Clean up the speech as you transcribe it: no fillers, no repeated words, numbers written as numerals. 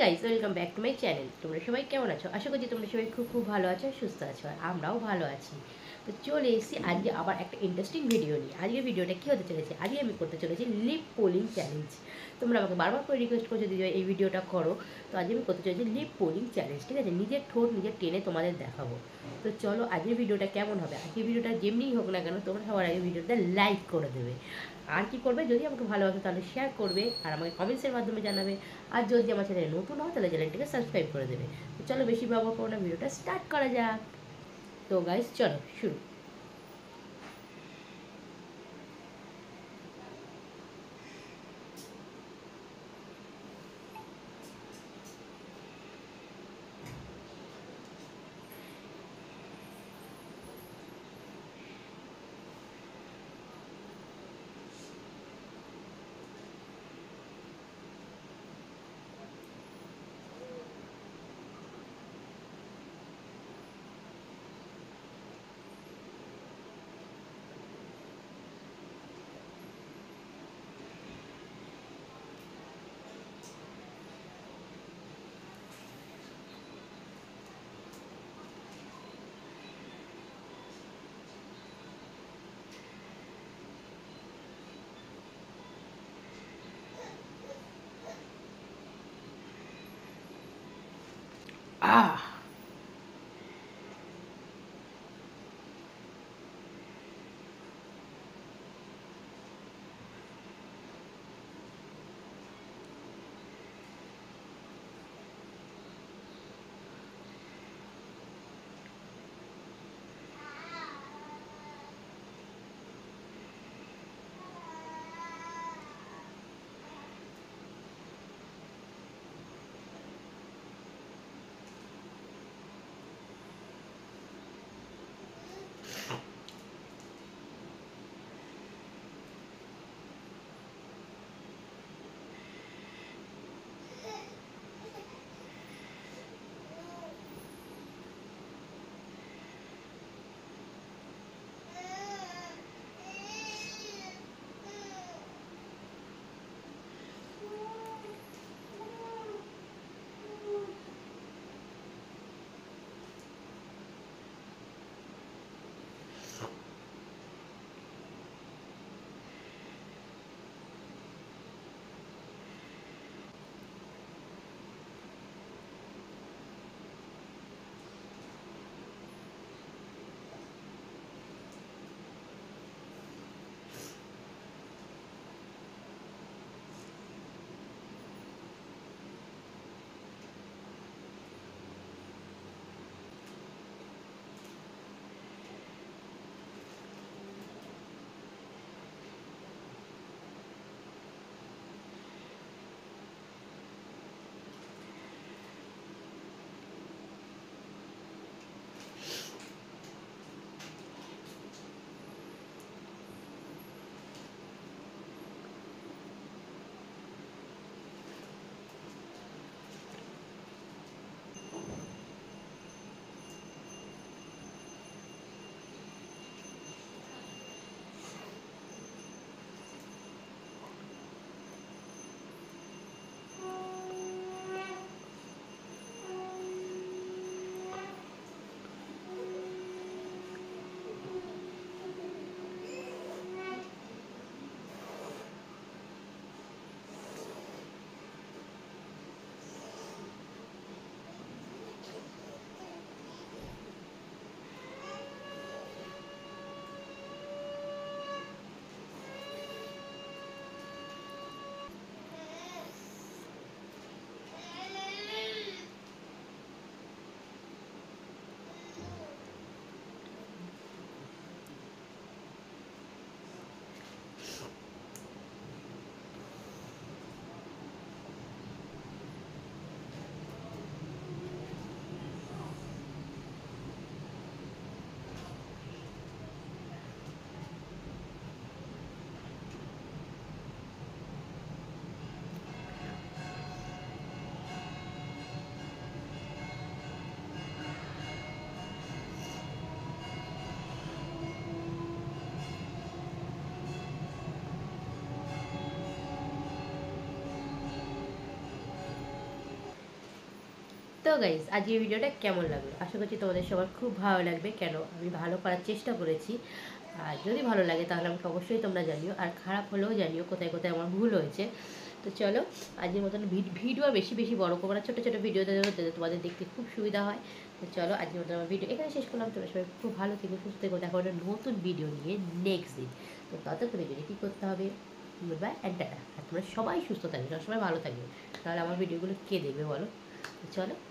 Guys, welcome back to my channel. তোমরা সবাই কেমন আছো? আশা করছি তোমরা সবাই খুব খুব ভালো আছো, সুস্থ আছো, আর আমরাও ভালো আছি। তো চলে এসেছি আজকে আবার একটা ইন্টারেস্টিং ভিডিও নিয়ে। আজকের ভিডিওটা কী হতে চলেছে? আজকে আমি করতে চলেছি লিপ পোলিং চ্যালেঞ্জ। তোমরা আমাকে বারবার করে রিকোয়েস্ট করছো দিদি এই ভিডিওটা করো। তো আজকে আমি করতে চলেছি লিপ পোলিং চ্যালেঞ্জ, ঠিক আছে? নিজের ঠোঁট নিজের টেনে তোমাদের দেখাবো। তো চলো আজকের ভিডিওটা কেমন হবে? আজকের ভিডিওটা যেমনিই হোক না কেন, তোমরা সবার আগে ভিডিওটা লাইক করে দেবে। আর কি করবে, যদি আমাকে ভালোবাসো তাহলে শেয়ার করবে আর আমাকে কমেন্টসের মাধ্যমে জানাবে। আর যদি আমার চ্যানেলে নতুন হয় তাহলে চ্যানেলটিকে সাবস্ক্রাইব করে দেবে। তো চলো বেশি ব্যবহার করো না, ভিডিওটা স্টার্ট করা যাক। তো গাইস চলো শুরু। আহ তো গাইস আজকের ভিডিওটা কেমন লাগলো, আশা করছি তোমাদের সবার খুব ভালো লাগবে। কেন আমি ভালো করার চেষ্টা করেছি, আর যদি ভালো লাগে তাহলে আমাকে অবশ্যই তোমরা জানিও, আর খারাপ হলেও জানিও কোথায় কোথায় আমার ভুল হয়েছে। তো চলো আজকের মতন ভিডিও আর বেশি বেশি বড় করবো না, ছোটো ছোটো ভিডিও তোমাদের দেখতে খুব সুবিধা হয়। তো চলো আজকের মতন আমার ভিডিও এখানে শেষ করলাম। তোমরা সবাই খুব ভালো থেকে সুস্থ থেকে দেখা একটা নতুন ভিডিও নিয়ে নেক্সট দিন। তো ততক্ষণে যদি কী করতে হবে, বাই অ্যান্ড টাটা। আর তোমরা সবাই সুস্থ থাকবে, সবসময় ভালো থাকবে, তাহলে আমার ভিডিওগুলো কে দেখবে বলো। তো চলো